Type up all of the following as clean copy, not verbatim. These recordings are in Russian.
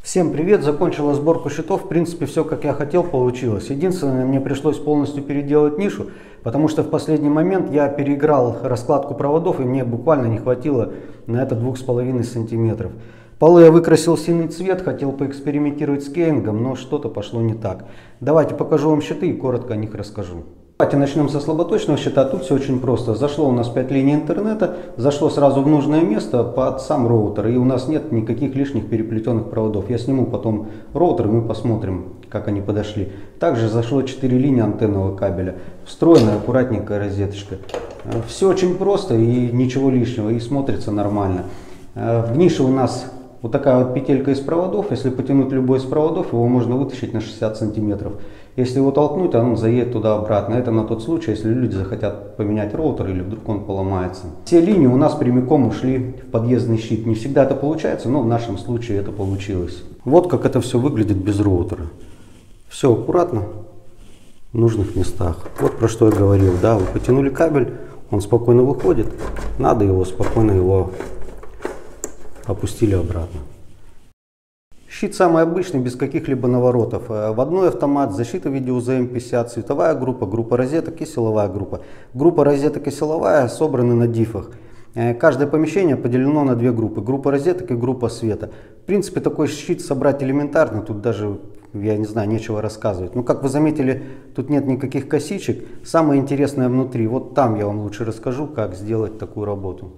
Всем привет! Закончила сборку щитов. В принципе, все как я хотел получилось. Единственное, мне пришлось полностью переделать нишу, потому что в последний момент я переиграл раскладку проводов и мне буквально не хватило на это 2,5 сантиметров. Полы я выкрасил в синий цвет, хотел поэкспериментировать с кейингом, но что-то пошло не так. Давайте покажу вам щиты и коротко о них расскажу. Давайте начнем со слаботочного щита. Тут все очень просто. Зашло у нас 5 линий интернета, зашло сразу в нужное место под сам роутер. И у нас нет никаких лишних переплетенных проводов. Я сниму потом роутер, и мы посмотрим, как они подошли. Также зашло 4 линии антенного кабеля. Встроенная аккуратненькая розеточка. Все очень просто и ничего лишнего. И смотрится нормально. В нише у нас вот такая вот петелька из проводов. Если потянуть любой из проводов, его можно вытащить на 60 сантиметров. Если его толкнуть, он заедет туда-обратно. Это на тот случай, если люди захотят поменять роутер или вдруг он поломается. Все линии у нас прямиком ушли в подъездный щит. Не всегда это получается, но в нашем случае это получилось. Вот как это все выглядит без роутера. Все аккуратно в нужных местах. Вот про что я говорил. Да, вы потянули кабель, он спокойно выходит. Надо его спокойно опустили обратно. Щит самый обычный, без каких-либо наворотов. Вводной автомат, защита в виде УЗМ-50, световая группа, группа розеток и силовая группа. Группа розеток и силовая собраны на дифах. Каждое помещение поделено на две группы. Группа розеток и группа света. В принципе, такой щит собрать элементарно. Тут даже, я не знаю, нечего рассказывать. Но, как вы заметили, тут нет никаких косичек. Самое интересное внутри. Вот там я вам лучше расскажу, как сделать такую работу.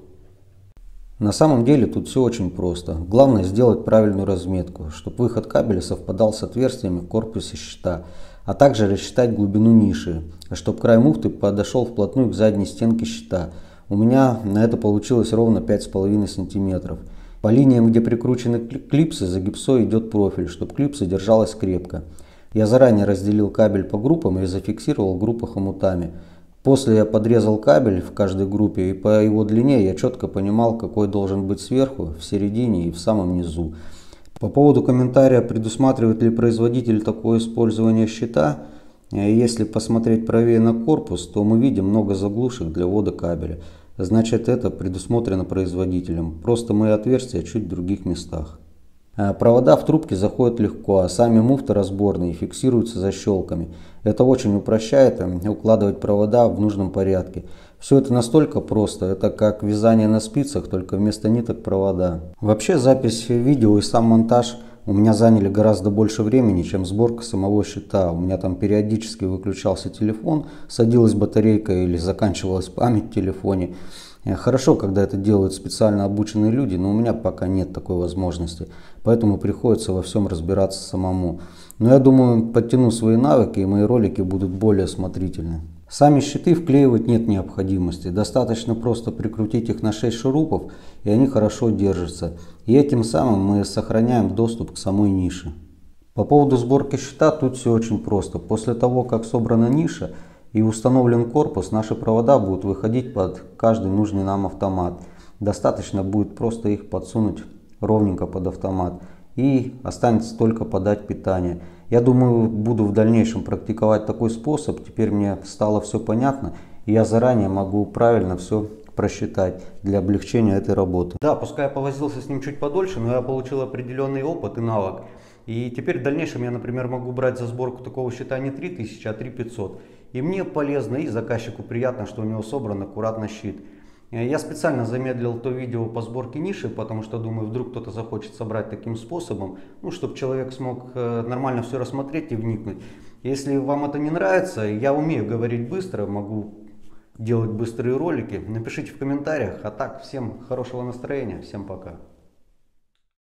На самом деле тут все очень просто. Главное сделать правильную разметку, чтобы выход кабеля совпадал с отверстиями в корпусе щита, а также рассчитать глубину ниши, чтобы край муфты подошел вплотную к задней стенке щита. У меня на это получилось ровно 5,5 сантиметров. По линиям, где прикручены клипсы, за гипсой идет профиль, чтобы клипса держалась крепко. Я заранее разделил кабель по группам и зафиксировал группы хомутами. После я подрезал кабель в каждой группе, и по его длине я четко понимал, какой должен быть сверху, в середине и в самом низу. По поводу комментария, предусматривает ли производитель такое использование щита, если посмотреть правее на корпус, то мы видим много заглушек для ввода кабеля. Значит, это предусмотрено производителем, просто мои отверстия чуть в других местах. Провода в трубке заходят легко, а сами муфты разборные фиксируются защелками. Это очень упрощает укладывать провода в нужном порядке. Все это настолько просто, это как вязание на спицах, только вместо ниток провода. Вообще запись видео и сам монтаж у меня заняли гораздо больше времени, чем сборка самого щита. У меня там периодически выключался телефон, садилась батарейка или заканчивалась память в телефоне. Хорошо, когда это делают специально обученные люди, но у меня пока нет такой возможности, поэтому приходится во всем разбираться самому. Но я думаю, подтяну свои навыки, и мои ролики будут более смотрительны. Сами щиты вклеивать нет необходимости, достаточно просто прикрутить их на 6 шурупов, и они хорошо держатся. И этим самым мы сохраняем доступ к самой нише. По поводу сборки щита тут все очень просто. После того, как собрана ниша и установлен корпус, наши провода будут выходить под каждый нужный нам автомат. Достаточно будет просто их подсунуть ровненько под автомат. И останется только подать питание. Я думаю, буду в дальнейшем практиковать такой способ. Теперь мне стало все понятно. И я заранее могу правильно все просчитать для облегчения этой работы. Да, пускай я повозился с ним чуть подольше, но я получил определенный опыт и навык. И теперь в дальнейшем я, например, могу брать за сборку такого щита не 3000, а 3500. И мне полезно, и заказчику приятно, что у него собран аккуратно щит. Я специально замедлил то видео по сборке ниши, потому что думаю, вдруг кто-то захочет собрать таким способом, чтобы человек смог нормально все рассмотреть и вникнуть. Если вам это не нравится, я умею говорить быстро, могу делать быстрые ролики, напишите в комментариях. А так, всем хорошего настроения, всем пока.